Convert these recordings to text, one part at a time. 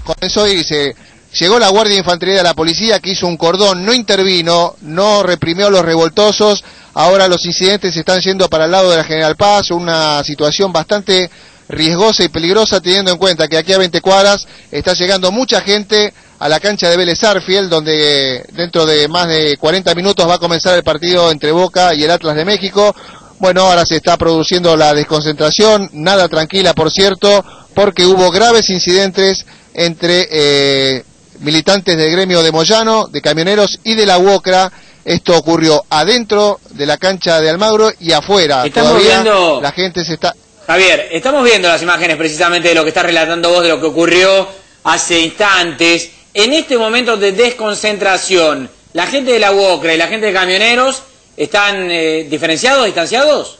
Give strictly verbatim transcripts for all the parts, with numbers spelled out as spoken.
comenzó a irse. Llegó la Guardia de Infantería de la Policía, que hizo un cordón, no intervino, no reprimió a los revoltosos. Ahora los incidentes se están yendo para el lado de la General Paz, una situación bastante riesgosa y peligrosa, teniendo en cuenta que aquí a veinte cuadras está llegando mucha gente a la cancha de Vélez Sarsfield, donde dentro de más de cuarenta minutos va a comenzar el partido entre Boca y el Atlas de México. Bueno, ahora se está produciendo la desconcentración, nada tranquila por cierto, porque hubo graves incidentes entre eh, militantes del gremio de Moyano, de camioneros y de la UOCRA. Esto ocurrió adentro de la cancha de Almagro y afuera. Estamos Todavía viendo... la gente se está... Javier, estamos viendo las imágenes precisamente de lo que está relatando vos, de lo que ocurrió hace instantes. En este momento de desconcentración, ¿la gente de la UOCRA y la gente de camioneros están eh, diferenciados, distanciados?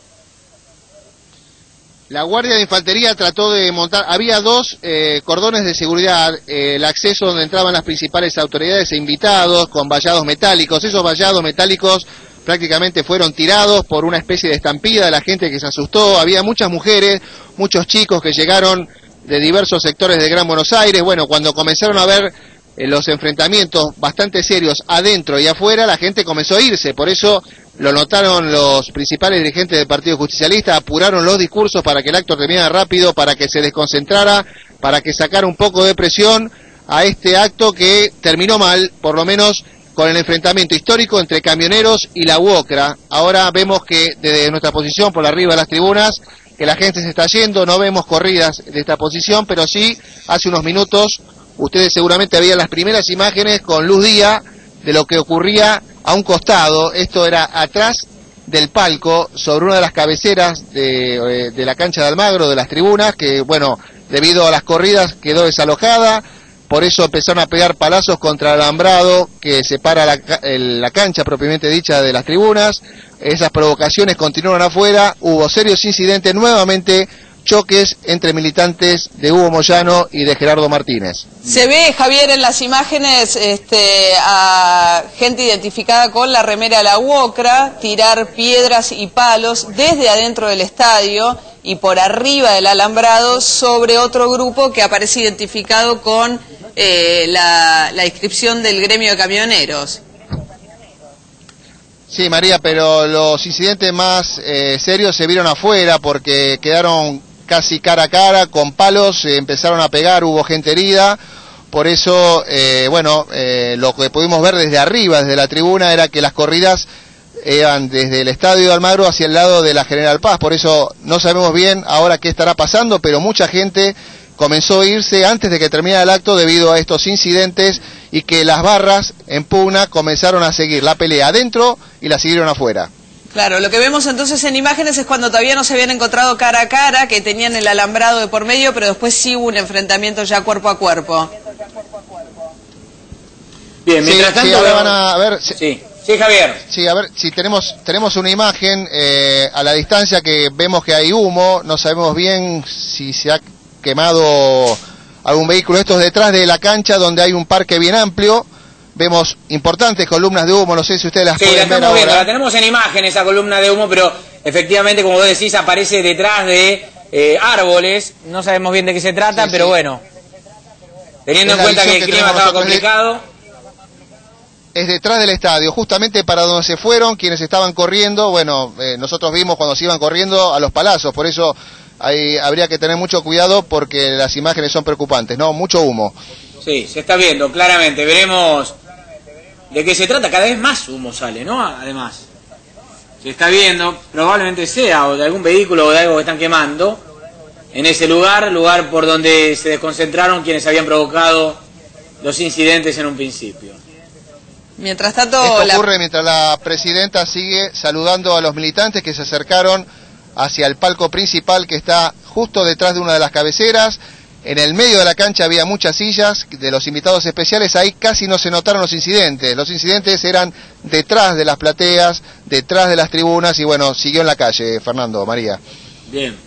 La Guardia de Infantería trató de montar, había dos eh, cordones de seguridad, eh, el acceso donde entraban las principales autoridades e invitados, con vallados metálicos. Esos vallados metálicos prácticamente fueron tirados por una especie de estampida de la gente que se asustó. Había muchas mujeres, muchos chicos que llegaron de diversos sectores de Gran Buenos Aires. Bueno, cuando comenzaron a ver eh, los enfrentamientos bastante serios adentro y afuera, la gente comenzó a irse. Por eso lo notaron los principales dirigentes del Partido Justicialista, apuraron los discursos para que el acto terminara rápido, para que se desconcentrara, para que sacara un poco de presión a este acto que terminó mal, por lo menos con el enfrentamiento histórico entre camioneros y la UOCRA. Ahora vemos que desde nuestra posición por arriba de las tribunas, que la gente se está yendo, no vemos corridas de esta posición, pero sí, hace unos minutos, ustedes seguramente habían las primeras imágenes con luz día de lo que ocurría a un costado. Esto era atrás del palco, sobre una de las cabeceras de, de la cancha de Almagro, de las tribunas, que bueno, debido a las corridas quedó desalojada, por eso empezaron a pegar palazos contra el alambrado que separa la, el, la cancha propiamente dicha de las tribunas. Esas provocaciones continuaron afuera, hubo serios incidentes, nuevamente choques entre militantes de Hugo Moyano y de Gerardo Martínez. Se ve, Javier, en las imágenes este, a gente identificada con la remera de la UOCRA tirar piedras y palos desde adentro del estadio y por arriba del alambrado sobre otro grupo que aparece identificado con eh, la, la inscripción del gremio de camioneros. Sí, María, pero los incidentes más eh, serios se vieron afuera porque quedaron casi cara a cara, con palos, eh, empezaron a pegar, hubo gente herida. Por eso, eh, bueno, eh, lo que pudimos ver desde arriba, desde la tribuna, era que las corridas eran desde el estadio de Almagro hacia el lado de la General Paz. Por eso no sabemos bien ahora qué estará pasando, pero mucha gente comenzó a irse antes de que terminara el acto debido a estos incidentes y que las barras en pugna comenzaron a seguir la pelea adentro y la siguieron afuera. Claro, lo que vemos entonces en imágenes es cuando todavía no se habían encontrado cara a cara, que tenían el alambrado de por medio, pero después sí hubo un enfrentamiento ya cuerpo a cuerpo. Bien, mientras sí, tanto... Sí, ahora van a ver... Si, sí. sí, Javier. Sí, a ver, si tenemos tenemos una imagen eh, a la distancia que vemos que hay humo, no sabemos bien si se ha quemado algún vehículo. Esto es detrás de la cancha donde hay un parque bien amplio. Vemos importantes columnas de humo, no sé si ustedes las sí, pueden la ver ahora. Viendo, la tenemos en imagen esa columna de humo, pero efectivamente, como vos decís, aparece detrás de eh, árboles. No sabemos bien de qué se trata, sí, pero sí. Bueno, teniendo es en cuenta que el que clima estaba complicado. Es detrás del estadio, justamente para donde se fueron quienes estaban corriendo. Bueno, eh, nosotros vimos cuando se iban corriendo a los palazos, por eso hay, habría que tener mucho cuidado porque las imágenes son preocupantes, ¿no? Mucho humo. Sí, se está viendo claramente, veremos de qué se trata. Cada vez más humo sale, ¿no? Además, se está viendo, probablemente sea o de algún vehículo o de algo que están quemando en ese lugar, lugar por donde se desconcentraron quienes habían provocado los incidentes en un principio. Mientras tanto, esto la... ocurre mientras la presidenta sigue saludando a los militantes que se acercaron hacia el palco principal que está justo detrás de una de las cabeceras. En el medio de la cancha había muchas sillas de los invitados especiales, ahí casi no se notaron los incidentes. Los incidentes eran detrás de las plateas, detrás de las tribunas y bueno, siguió en la calle, Fernando, María. Bien.